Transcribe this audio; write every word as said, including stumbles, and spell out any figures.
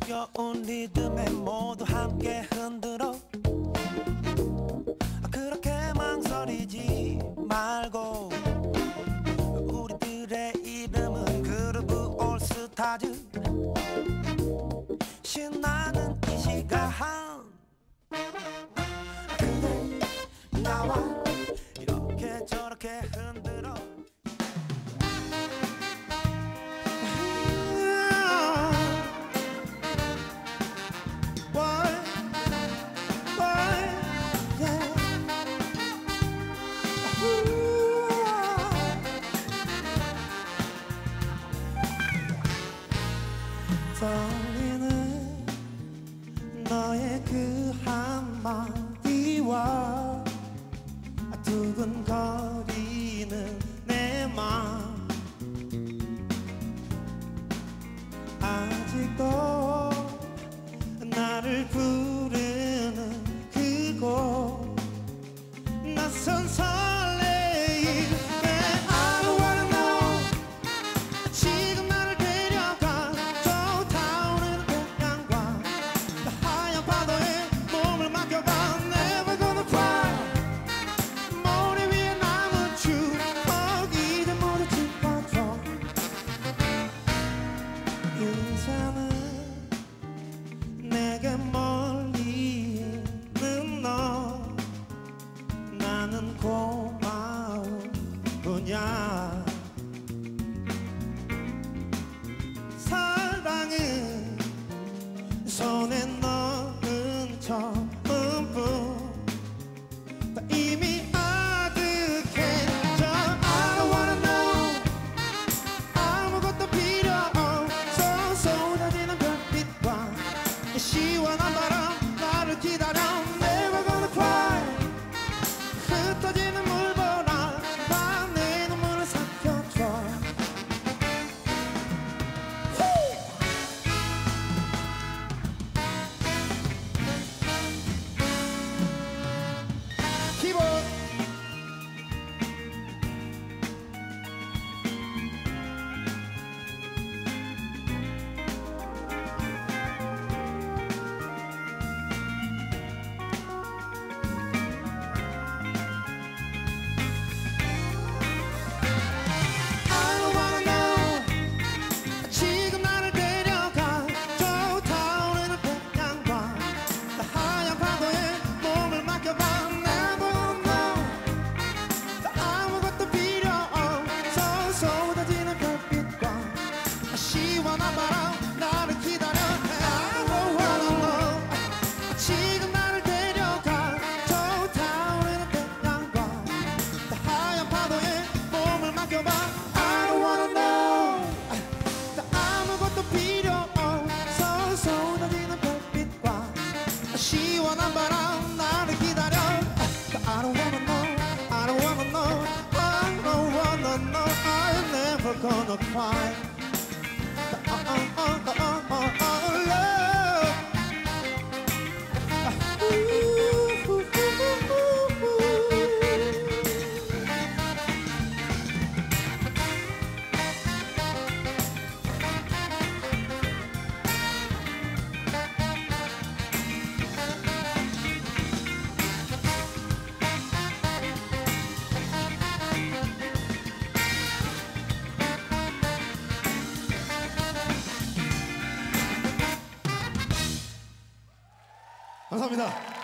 흥겨운 리듬에 모두 함께 흔들어. 그렇게 망설이지 말고. 우리들의 이름은 그루브 올스타즈. 신나는 이 시간 그대 나와 이렇게 저렇게 흔들어. 떨리는 너의 그 한마디와 두근거리는 내 맘 아직도 나를 부르는 그곳 낯선 설레임 I wanna know 지금 나를 데려가 저 타오르는 태양과 그 하얀 파도에 몸을 맡겨봐 Never gonna cry 모래 위에 남은 추억이들 모두 짚어줘 인생은 내게 멀리 있는 너 나는 고마운 뿐이야 사랑은 손에 넣은 처음뿐 다 이미 아득해져 I don't wanna know 아무것도 필요 없어 쏟아지는 별빛과 시원한 바람 나를 기다려 Never gonna cry 흩어지는 물보라 내 눈물을 삭혀줘 키보드 시원한 바람 나를 기다려 I don't wanna know 지금 나를 데려가 저 타오르는 태양과 그 하얀 파도에 몸을 맡겨봐 I don't wanna know 아무것도 필요 없어 쏟아지는 별빛과 시원한 바람 나를 기다려 I don't wanna know I don't wanna know I don't wanna know I'm never gonna cry Oh, oh, oh, oh, oh, oh, love. Ooh, ooh, ooh, ooh, ooh. 감사합니다.